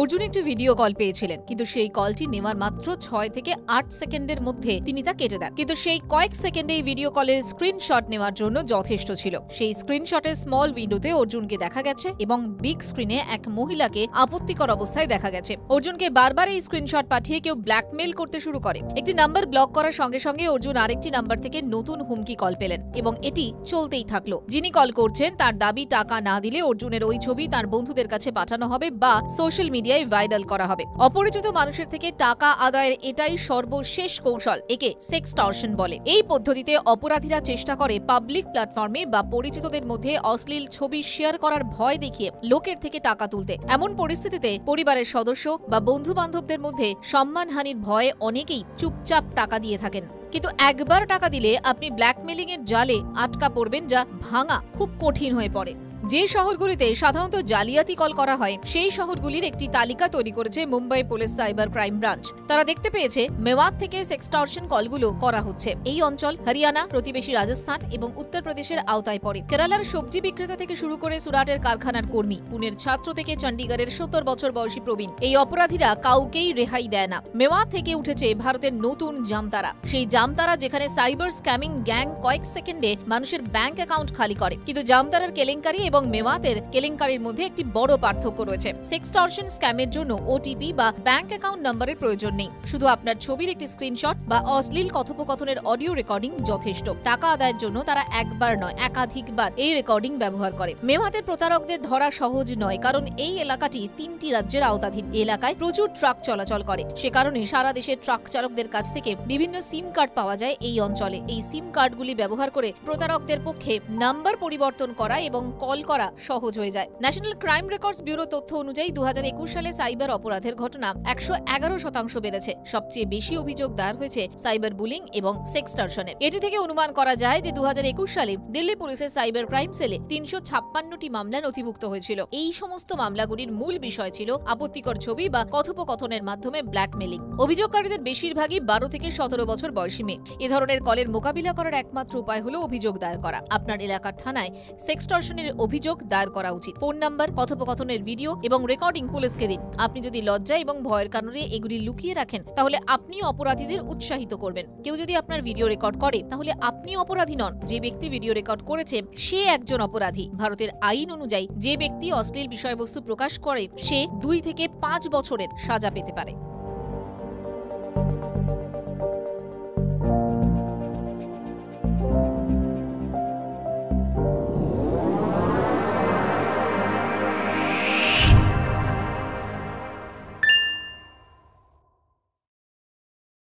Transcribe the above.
অর্জুন একটি video call পেয়েছিলেন, কিন্তু সেই কলটি নেওয়ার মাত্র 6 থেকে 8 সেকেন্ডের মধ্যে তিনি তা কেটে দেন। কিন্তু সেই কয়েক সেকেন্ডে এই ভিডিও কলের স্ক্রিনশট নেওয়ার জন্য যথেষ্ট ছিল। সেই স্ক্রিনশটের স্মল উইন্ডোতে অর্জুনকে দেখা গেছে এবং বিগ স্ক্রিনে এক মহিলাকে আপত্তিকর অবস্থায় দেখা গেছে। অর্জুনকে বারবার এই স্ক্রিনশট পাঠিয়ে কেউ ব্ল্যাকমেইল করতে শুরু করে। একটি নাম্বার ব্লক করার সঙ্গে সঙ্গে অর্জুন আরেকটি নাম্বার থেকে নতুন হুমকি কল পেলেন এবং এটি চলতেই থাকলো। যিনি কল করছেন তার দাবি টাকা না দিলে অর্জুনের ওই ছবি তার বন্ধুদের কাছে পাঠানো হবে বা সোশ্যাল মিডিয়ায় ভাইরাল করা হবে। অপরিচিত মানুষের থেকে টাকা আদায়ের এটাই সর্বশেষ কৌশল। একে সেক্সটর্শন বলে। এই পদ্ধতিতে অপরাধীরা চেষ্টা করে পাবলিক প্ল্যাটফর্মে বা পরিচিতদের মধ্যে অশ্লীল ছবি শেয়ার করার ভয় দেখিয়ে লোকের থেকে টাকা তুলতে। এমন পরিস্থিতিতে পরিবারের সদস্য বা বন্ধু বান্ধবদের মধ্যে সম্মানহানির ভয়ে অনেকেই চুপচাপ টাকা দিয়ে থাকেন। কিন্তু একবার টাকা দিলে আপনি ব্ল্যাকমেলিং এর জালে আটকা পড়বেন, যা ভাঙা খুব কঠিন হয়ে পড়ে। যে শহরগুলিতে সাধারণত জালিয়াতি কল করা হয় সেই শহরগুলির একটি তালিকা তৈরি করেছে Mumbai police cyber crime branch. তারা দেখতে পেয়েছে মেওয়াত থেকে সেক্সটর্শন কলগুলো করা হচ্ছে। এই অঞ্চল হরিয়ানা, প্রতিবেশী রাজস্থান এবং উত্তরপ্রদেশের আওতায় পড়ে। কেরালার সবজি বিক্রেতা থেকে শুরু করে সুরাটের কারখানার কর্মী, পুনের ছাত্র থেকে চণ্ডীগড়ের 70 বছর বয়সী প্রবীণ, এই অপরাধীরা কাউকেই রেহাই দেয় না। মেওয়াত থেকে উঠেছে ভারতের নতুন জামতারা। সেই জামতারা যেখানে সাইবার স্ক্যামিং গ্যাং কয়েক সেকেন্ডে মানুষের ব্যাংক অ্যাকাউন্ট খালি করে। কিন্তু জামতারার কেলেঙ্কারি এবং মেওয়াতের কেলেঙ্কারির মধ্যে একটি বড় পার্থক্য রয়েছে। সেক্সটর্শন স্ক্যামের জন্য ওটিপি বা ব্যাংক অ্যাকাউন্ট নম্বরের প্রয়োজন নেই। শুধু আপনার ছবির একটি স্ক্রিনশট বা অশ্লীল কথোপকথনের অডিও রেকর্ডিং যথেষ্ট। টাকা আদায়ের জন্য তারা একবার নয়, একাধিকবার এই রেকর্ডিং ব্যবহার করে। মেওয়াতের প্রতারকদের ধরা সহজ নয়, কারণ এই এলাকাটি 3টি রাজ্যের আওতাধীন। এলাকায় প্রচুর ট্রাক চলাচল করে। সে কারণে সারা দেশের ট্রাক চালকদের কাছ থেকে বিভিন্ন সিম কার্ড পাওয়া যায় এই অঞ্চলে। এই সিম কার্ডগুলি ব্যবহার করে প্রতারকদের পক্ষে নাম্বার পরিবর্তন করা এবং কল করা সহজ হয়ে যায়। ন্যাশনাল ক্রাইম রেকর্ডস ব্যুরো তথ্য অনুযায়ী 2021 সালে সাইবার অপরাধের ঘটনা 111% বেড়েছে। সবচেয়ে বেশি অভিযোগ দায়ের হয়েছে সাইবার বুলিং এবং সেক্সটর্শনের। এটি থেকে অনুমান করা যায় যে 2021 সালে দিল্লি পুলিশের সাইবার ক্রাইম সেলে 356টি মামলা নথিভুক্ত হয়েছিল। এই সমস্ত মামলাগুলির মূল বিষয় ছিল আপত্তিকর ছবি বা কথোপকথনের মাধ্যমে ব্ল্যাকমেলিং। অভিযোগকারীদের বেশিরভাগই 12 থেকে 17 বছর বয়সী মেয়ে। এ ধরনের কলের মোকাবিলা করার একমাত্র উপায় হলো অভিযোগ দায়ের করা। আপনার এলাকার থানায় সেক্সটর্শনের অভিযোগ দায়ের করা উচিত। ফোন নাম্বার, কথোপকথনের ভিডিও এবং রেকর্ডিং পুলিশকে দিন। আপনি যদি লজ্জা এবং ভয়ের কারণে এগুলি লুকিয়ে রাখেন, তাহলে আপনিও অপরাধীদের উৎসাহিত করবেন। কেউ যদি আপনার ভিডিও রেকর্ড করে, তাহলে আপনি অপরাধী নন। যে ব্যক্তি ভিডিও রেকর্ড করেছে সে একজন অপরাধী। ভারতের আইন অনুযায়ী যে ব্যক্তি অশ্লীল বিষয়বস্তু প্রকাশ করে সে 2 থেকে 5 বছরের সাজা পেতে পারে।